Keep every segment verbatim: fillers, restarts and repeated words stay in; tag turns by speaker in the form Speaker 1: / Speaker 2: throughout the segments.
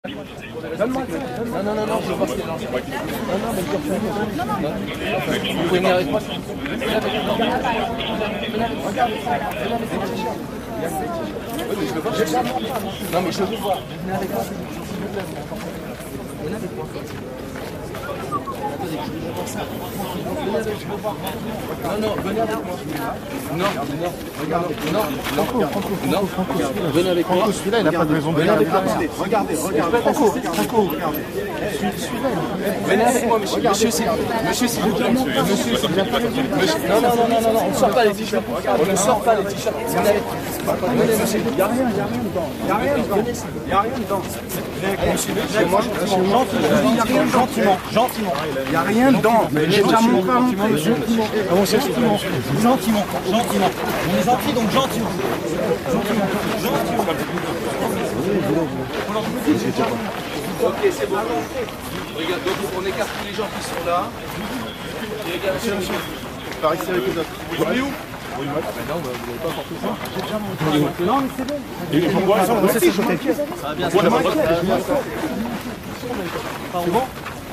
Speaker 1: Donne-moi ça. Non, non, non, non, je veux pas que c'est là. Non, non, mais je dois faire. Non, non. Vous pouvez venir avec moi. Venez avec moi. Venez avec moi. Regarde ça. Venez avec moi. Oui, mais je veux pas. Non, mais je veux voir. Venez avec moi. S'il vous plaît. Venez avec moi. Non, non, venez avec moi. Non, non, regardez. Non, Franco, Franco, non, Franco. Venez avec moi. Celui-là, il n'a pas de raison de venir avec moi. Regardez, regardez. Franco, Franco. Celui-là, venez avec moi, monsieur. Monsieur, s'il vous plaît. Monsieur, s'il vous plaît. Non, non, non, non, non, on ne sort pas les t-shirts. On ne sort pas les t-shirts. Venez avec moi. Venez, monsieur. Il n'y a rien, il n'y a rien dedans. Il n'y a rien dedans. Il n'y a rien dedans. Chez moi, gentiment, gentiment. Il n'y a rien dedans. J'ai déjà montré à mon frère. Gentiment. Gentiment. Gentiment. Gentiment. On est gentil, donc gentiment. Gentiment. Gentiment. Ok, c'est bon. Regarde, donc on écarte tous les gens qui sont là. Et regarde, monsieur, monsieur. Par ici avec les autres. Vous voyez où? Oui, moi, non, vous n'avez pas porté ça. J'ai déjà montré. Non, mais c'est bon. Et pourquoi ils sont là? C'est bon. Ça va bien. C'est bon?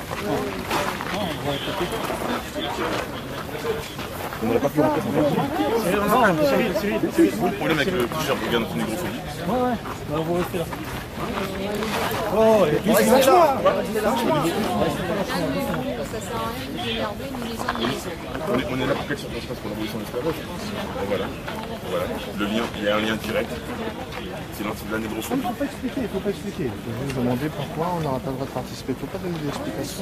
Speaker 1: On n'aurait pas pu rentrer sans faire. C'est quoi le problème avec le t-shirt de gars dans son négrophobie? Ouais, ouais, on va rester là. Oh, et puis c'est là. On est là pour quelle circonstance? Pour l'abolition de l'esclavage. Voilà. Voilà. Le lien, il y a un lien direct. C'est la négrophobie. Il ne faut pas expliquer, il ne faut pas expliquer. Vous vous demandez pourquoi on n'aura pas le droit de participer. Il ne faut pas donner d'explications.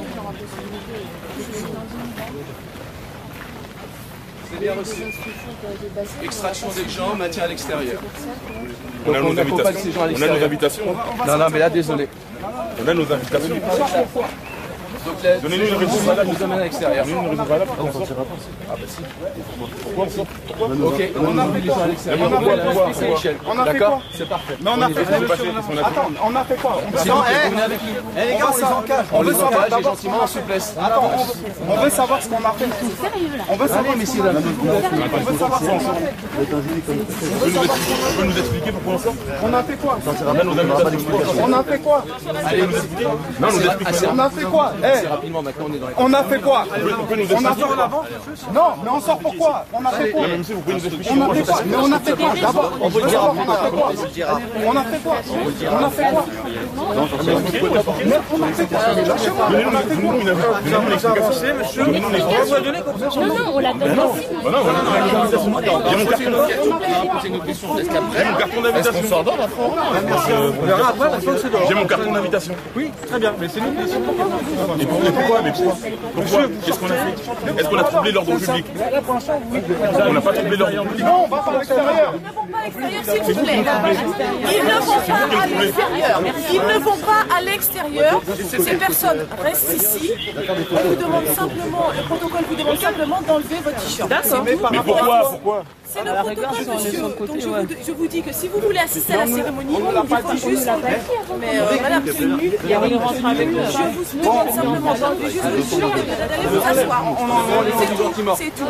Speaker 1: C'est bien reçu. Extraction des gens, maintien à l'extérieur. On a nos invitations. On a nos invitations. Non, non, mais là, désolé. On a nos invitations. Donnez-nous une raison valable. Nous amène à l'extérieur. Donnez-nous une raison valable. On sortira pas. Ah bah si. Pourquoi on sort? Ok, on a mis les gens à l'extérieur. On a fait quoi? C'est parfait. Mais on a fait quoi? Attends, on a fait quoi? On est avec nous. Eh les gars, on les encage. On les encage gentiment en souplesse. Attends, on veut savoir ce qu'on a fait. On veut savoir, messieurs, dames. On veut savoir ce qu'on a fait. Vous pouvez nous expliquer pourquoi on sort? On a fait quoi? On a fait quoi? Allez, nous expliquer. Non, nous expliquer. On a fait quoi? Rapidement, maintenant on est dans les... On a fait quoi? On a fait en avant? Non, mais on sort pourquoi? On a fait quoi? On a fait quoi? Mais on a fait quoi? D'abord, on veut dire on a fait quoi? On a fait quoi? On a fait quoi? Mais on a fait quoi? Lâchez-moi, on a fait quoi? Donnez-nous une explication. Monsieur, non, non, on l'a donné aussi. Non, non, non, il y a mon carton d'invitation. J'ai mon carton d'invitation. Est-ce qu'on sort d'or après? On verra après, on sort d'or. J'ai mon carton d'invitation. Oui, très bien, mais c'est nous. Mais pourquoi? Mais pourquoi? Pourquoi? Qu'est-ce qu'on a fait? Est-ce qu'on a troublé l'ordre public? On n'a pas troublé l'ordre public. Non, on va pas à l'extérieur. Ils ne vont pas à l'extérieur, s'il vous plaît. Ils ne vont pas à l'extérieur. Ils ne vont pas à l'extérieur. Ces personnes restent ici. On vous demande simplement, le protocole vous demande simplement d'enlever votre t-shirt. D'accord. Mais pourquoi? Pourquoi? C'est le protocole, monsieur. Donc je vous, je vous dis que si vous voulez assister à la cérémonie, on ne pas dit juste. Mais euh, madame, c'est nul. Il y a une rentrée avec nous. Je vous demande simplement d'enlever juste le t-shirt et d'aller vous asseoir. C'est tout. C'est tout.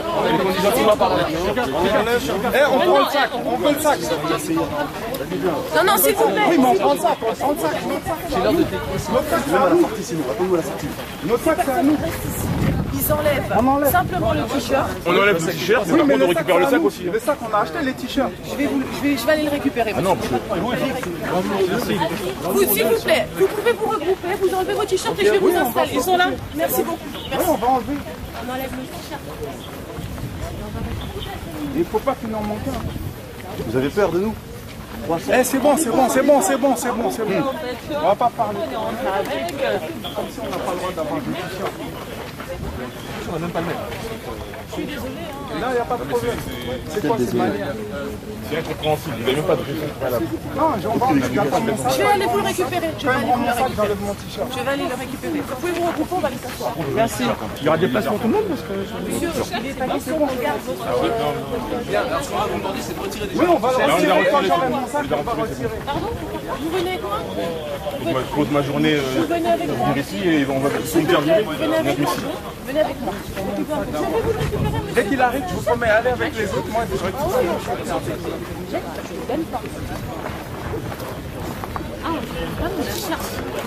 Speaker 1: Eh, on prend le sac. On prend le sac. Non, non, s'il vous plaît. Oui, mais on prend le sac. On prend le sac. C'est l'heure de notre sac, c'est à nous. Ils enlèvent simplement le t-shirt. On enlève le t-shirt, oui, mais on récupère le sac aussi. Le sac, on a acheté les t-shirts. Je vais, vous, je, vais, je vais aller le récupérer. Ah non, vous, s'il vous plaît, vous pouvez vous regrouper, vous enlevez vos t-shirts et je vais vous installer. Ils sont là. Merci beaucoup. Merci. Oui, on va enlever. On enlève le t-shirt. Il ne faut pas qu'il en manque un. Vous avez peur de nous? Eh, c'est bon, c'est bon, c'est bon, c'est bon, c'est bon, c'est bon. On va pas parler. Comme si on n'a pas le droit d'avoir des t-shirts. On n'a même pas le mettre. Je suis désolé. Là, il n'y a pas de problème. C'est quoi cette manière? C'est incompréhensible. Vous n'avez même pas de raison préalable. Non, j'en vais Je vais aller vous le récupérer. Je vais aller vous le récupérer. Je vais aller le récupérer. Vous pouvez vous regrouper, on va aller s'asseoir. Merci. Il y aura des places pour tout le monde parce que... Monsieur, il n'est pas question qu'on regarde votre pied. Bien, alors ce qu'on va vous demander, c'est de retirer des choses. Oui, on va le retirer. Quand j'aurai mon sac, on va retirer. Pardon? Vous venez avec moi? Je pose ma journée ici et on va se faire virer. Venez avec moi. Venez avec moi. Dès qu'il arrive, je vous promets, allez avec les autres, moi je récupère.
Speaker 2: Ah, pas mon t-shirt.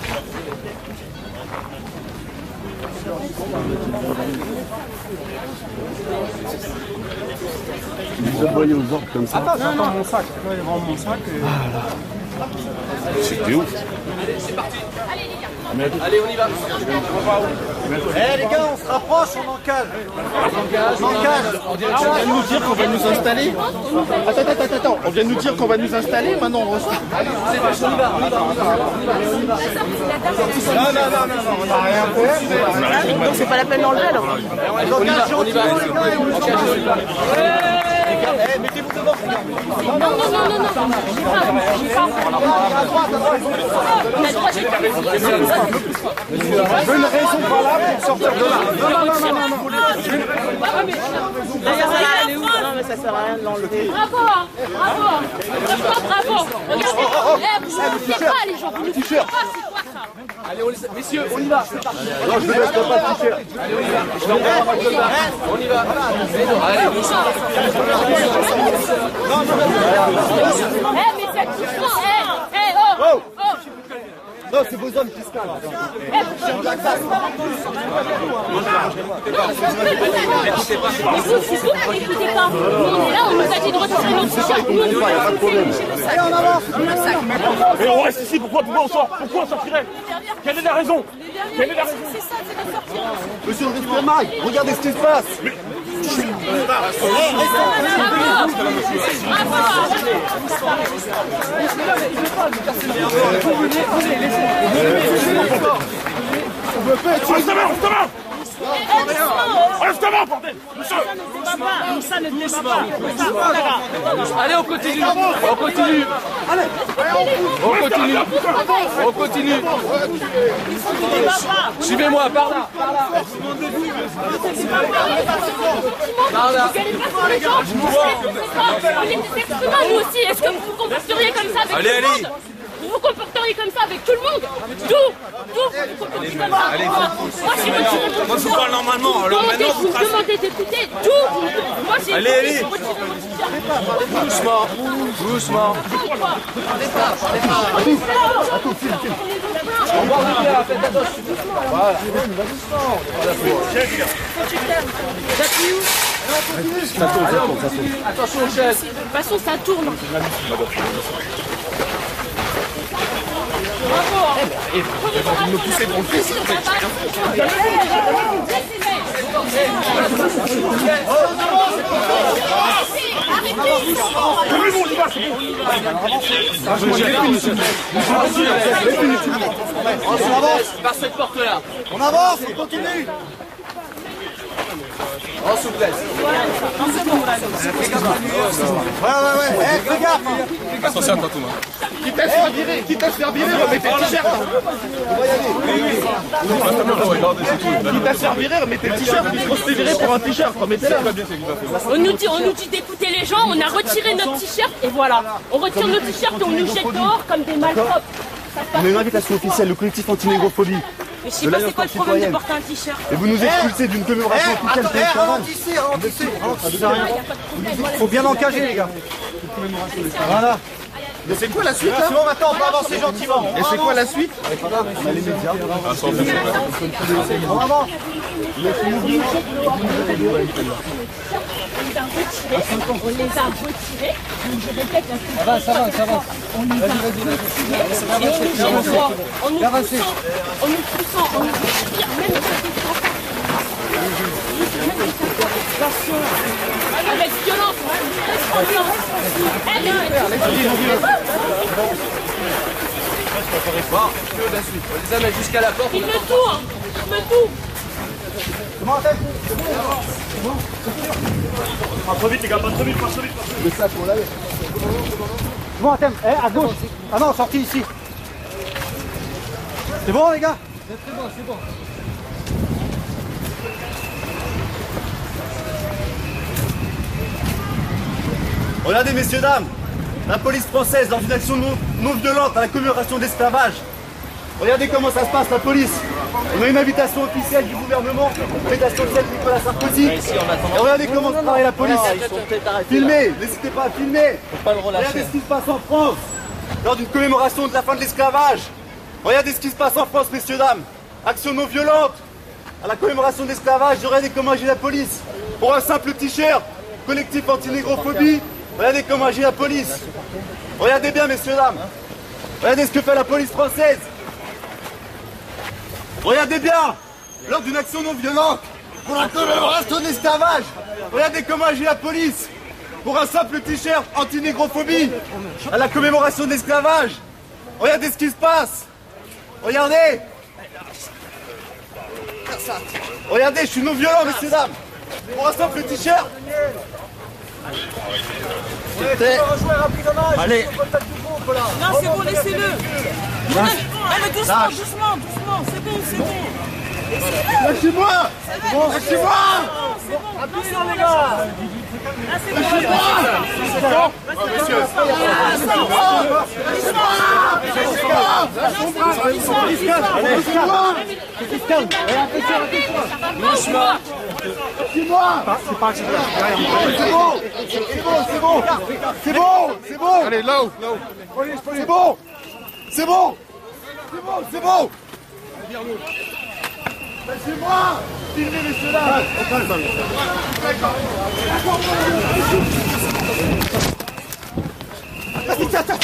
Speaker 3: Vous envoyez aux ordres comme ça.
Speaker 1: Attends, j'attends mon sac. Là, il rend mon sac. Et...
Speaker 3: C'était ouf.
Speaker 4: C'est parti. Allez les gars. Allez, on y va.
Speaker 5: Eh les gars, on se rapproche, on encale. On encale.
Speaker 1: On vient de nous dire qu'on va nous installer. Attends, attends, attends. On vient de nous dire qu'on va nous installer. Maintenant, on reste.
Speaker 4: On y va, on y va, on y va.
Speaker 1: Non, non, non, non, non, on n'a rien fait.
Speaker 2: Donc c'est pas la peine d'enlever alors.
Speaker 4: On y va, on y va. On y va.
Speaker 5: Eh, mettez-vous devant.
Speaker 2: Non, non, non, non, non. J'ai pas, j'ai pas.
Speaker 5: À droite, à droite.
Speaker 2: La droite, j'ai pas.
Speaker 1: Je veux une raison valable pour sortir de là. Non, non, non, non, non.
Speaker 2: Non, mais ça sert à rien de l'enlever. Bravo, hein, bravo. Bravo, bravo. Regardez, eh, vous ne poussez pas les gens. Vous ne poussez pas, c'est quoi ça?
Speaker 4: Allez, on les... messieurs, on y va. C'est parti.
Speaker 3: Non, je ne mettrai pas de t-shirt.
Speaker 4: Allez, on y va. Je vais en faire un comme ça. On y va. Allez.
Speaker 2: Eh, mais faites doucement. Eh, eh, oh, oh.
Speaker 3: Non, c'est vos hommes qui se calment.
Speaker 2: Eh, vous faites comme ça. Mais vous, c'est vous qui n'écoutez pas. Nous, on est là, on nous a dit de retirer nos t-shirts. Nous, on nous a dit.
Speaker 5: Allez, on avance.
Speaker 6: Et on reste ici, pourquoi, pourquoi on sort? Pourquoi on sortirait? Quelle est la raison? Quelle est la raison?
Speaker 2: C'est ça, c'est de sortir.
Speaker 3: Monsieur le Riflemaille, regardez ce qui se passe.
Speaker 6: Enlève ta main, enlève ta main! Enlève ta main, bordel!
Speaker 4: Allez, on continue. On continue. On continue. On continue. Suivez-moi, par là. Par là. Par là.
Speaker 2: Nous aussi, est-ce que vous vous comporteriez comme ça avec
Speaker 4: Allez,
Speaker 2: tout le
Speaker 4: allez.
Speaker 2: monde? Vous vous comporteriez comme ça avec tout le monde? Tout, tout, vous vous comportez comme ça. Moi, j'ai retiré mon
Speaker 4: Moi, je vous parle normalement. Alors
Speaker 2: demandez,
Speaker 4: maintenant,
Speaker 2: vous
Speaker 4: vous tracez.
Speaker 2: demandez d'écouter tout. Moi, j'ai
Speaker 4: Allez, allez.
Speaker 2: retiré mon t-shirt.
Speaker 4: Doucement. Doucement. On va vous dire, faites attention. Voilà. Attention aux chaises.
Speaker 2: De toute façon, ça tourne. Bravo. Vous me poussez pour le fils.
Speaker 4: On avance par cette porte-là.
Speaker 5: On avance, on continue.
Speaker 4: En souplesse.
Speaker 5: Ouais, ouais, ouais. Eh, fais gaffe.
Speaker 4: Attention, Tantoum.
Speaker 1: Quitte à se faire virer, quitte à se faire virer, remettez le t-shirt. Quitte à se faire virer, remettez le t-shirt. Il faut se faire virer pour un t-shirt, remettez-le.
Speaker 2: On nous dit, on nous dit d'écouter les gens, on a retiré notre t-shirt et voilà. On retire notre t-shirt et on nous jette dehors comme des malpropres.
Speaker 3: On a une invitation officielle, le collectif anti-négrophobie.
Speaker 2: Mais je sais pas c'est quoi le problème de porter un t-shirt.
Speaker 3: Et vous nous expulsez d'une commémoration
Speaker 5: Eh,
Speaker 3: officielle
Speaker 5: attends,
Speaker 3: pour
Speaker 5: eh,
Speaker 3: le travail.
Speaker 5: ralentissez, ralentissez, ralentissez rien. Faut bien encager, les gars. Voilà.
Speaker 1: Mais c'est quoi la suite
Speaker 5: C'est
Speaker 1: là?
Speaker 5: bon, maintenant, on peut avancer gentiment.
Speaker 1: Et c'est quoi la suite?
Speaker 5: On avance.
Speaker 2: On les a retirés. Je répète la
Speaker 5: Ça va, ça va, ça va.
Speaker 2: On les a retirés. Et on nous jette dehors. En nous poussant, en nous poussant, en nous poussant, même avec violence, avec violence. Eh, mais
Speaker 4: Bon, que la suite. On les amène jusqu'à la porte.
Speaker 2: il me tourne, il me tourne.
Speaker 5: Comment on fait?
Speaker 6: Pas trop vite, les gars, pas trop vite, pas trop vite.
Speaker 3: Le sac, on l'avait.
Speaker 5: C'est bon, thème. Eh, à gauche. Ah non, sorti ici. C'est bon, les gars? C'est bon, c'est bon.
Speaker 3: Regardez, messieurs, dames, la police française, dans une action non, non violente à la commémoration d'esclavage. Regardez comment ça se passe, la police. On a une invitation officielle du gouvernement, invitation officielle de Nicolas Sarkozy. Et regardez comment travaille la police. Filmez, n'hésitez pas à filmer. Regardez ce qui se passe en France. lors d'une commémoration de la fin de l'esclavage. Regardez ce qui se passe en France, messieurs, dames. Action non violente. À la commémoration de l'esclavage, regardez comment agit la police. Pour un simple t-shirt, collectif anti-négrophobie, regardez comment agit la police. Regardez bien, messieurs, dames. Regardez ce que fait la police française. Regardez bien, lors d'une action non violente, pour la commémoration de l'esclavage, regardez comment agit la police. Pour un simple t-shirt anti-négrophobie, à la commémoration de l'esclavage. Regardez ce qui se passe. Regardez. Regardez, je suis non violent, messieurs, dames. Pour un simple t-shirt.
Speaker 5: Allez.
Speaker 7: Non, c'est bon, laissez-le. Allez, doucement, doucement, doucement. C'est bon, c'est bon.
Speaker 3: Lâchez-moi. Lâchez-moi.
Speaker 7: Appuyez dans les gars. Là, c'est bon.
Speaker 3: C'est bon, c'est bon, c'est bon. Allez, là haut, là haut. C'est bon, c'est bon, c'est bon, c'est bon. Lâchez-moi. Filmez messieurs là. Attends, attends.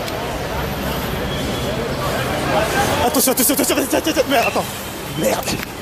Speaker 3: Attention, attention, attention, attention, attention, merde, attends. Merde.